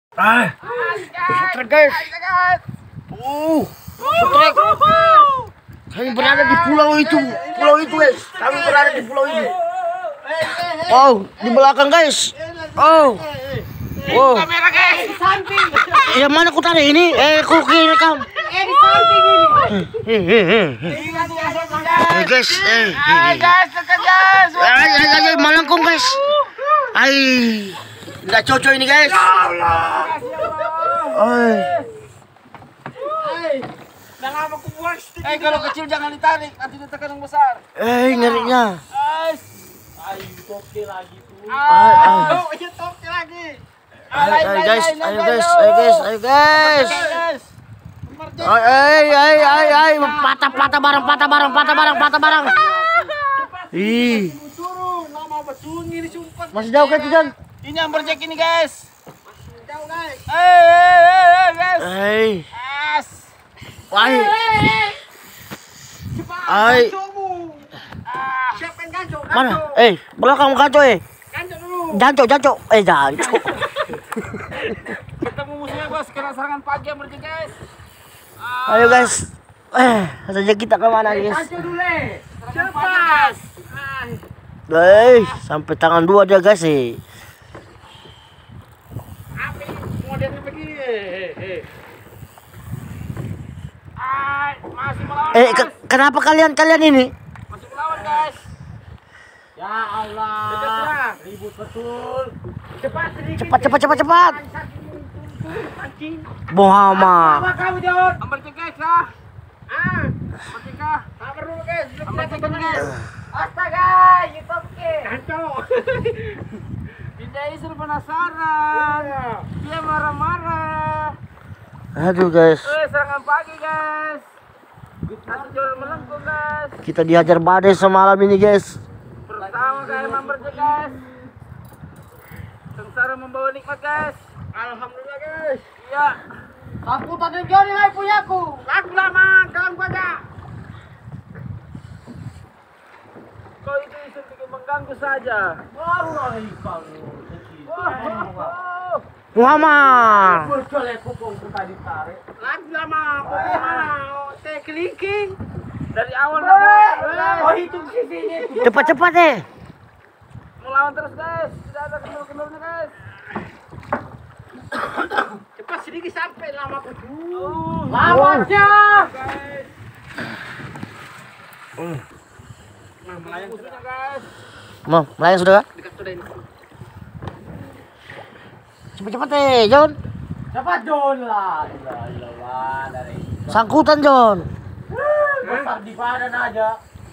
Sutrek guys. Sutrek. Kami berada di pulau itu guys. Kami berada di pulau ini. Oh, di belakang guys. Oh. Wow. Kamera guys, di samping. Ya mana ku tarik ini? Ku rekam. Di samping ini. Guys, Guys, dekat guys. ay, malangkong guys. Ay, nggak cocok ini guys. Ay. Jangan aku buang stick. Kalau kecil jangan ditarik, nanti ditekan yang besar. Ngerinya. Ayo toke lagi tuh. Ay. Toke lagi. Ayo guys. Ay, patah barang. Ih. Turun, lama bersunyi disumpah. Masih jauh kan Jan? Ini amberjack ini guys. Masih jauh guys. Guys. Ay. Ay. Siapa yang gancok? Mana? Belakang gancok Gancok dulu. Jancok. Jancok. Ketemu musuhnya bos, kena serangan pagi amberjack guys. Ayo guys. Saja kita kemana guys? Gancok dulu. Cepat. Sampai tangan 2 dia guys Apa modelnya begini? Masih melawan. Kenapa kalian ini? Masih melawan guys. Ya Allah. Ribut betul. Cepat sedikit. Cepat. Muhammad. Apa kamu Jon? Amberjack guys lah. Amberjack. Sabar dulu guys. Amberjack guys. Astaga, YouTube ke. Kacau. Tidak isir penasaran. Dia marah-marah. Aduh guys. Serangan pagi guys. Satu jual melengkung guys. Kita dihajar badai semalam ini guys. Pertama kali amberjack guys. Sengsara membawa nikmat guys. Alhamdulillah guys. Iya. Aku tadi Johnny lagi punyaku. Aku lama, kamu aja. Kau itu isu bikin mengganggu saja. Baru lagi kamu. Muhammad. Lagi lama, teh kelingking. Dari awal hitung sisinya. Cepat Melawan terus guys. Tidak ada kendor-kendornya guys. Cepat sedikit sampai lama Lawannya. Melayang musuhnya guys. Melayang sudah? Dekat sudah ini. Cepat John. Cepat John lah. Dari Sangkutan John. besar di badan aja.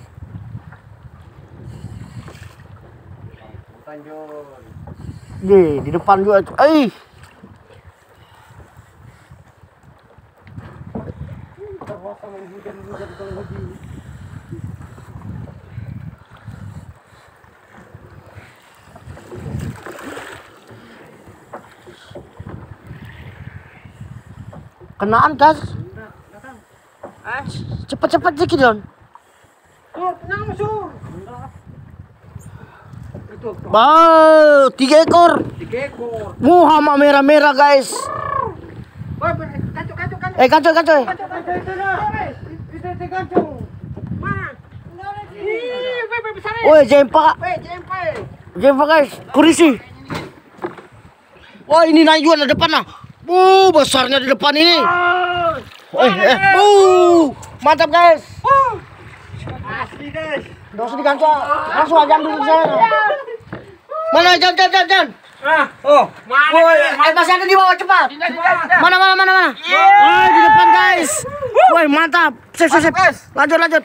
Sangkutan John. Di depan juga. Terpaksa menghujan-hujan kalau begini. Kenaan gas. Cepat sedikit John. Tenang musuh. Itu. 3 ekor. 3 ekor. Muhammad merah guys. Kacau. Kacau. Itu. Mana? Woi, jempa guys. Kurisi. Wah, ini naik juga di depan nah. Besarnya di depan ini. Mantap guys. Asli guys. Nggak usah diganca. Langsung aja ambil saya. Mana Jan. Masih ada di bawah cepat. Mana. Di depan guys. Woi, mantap. Sip. Lanjut.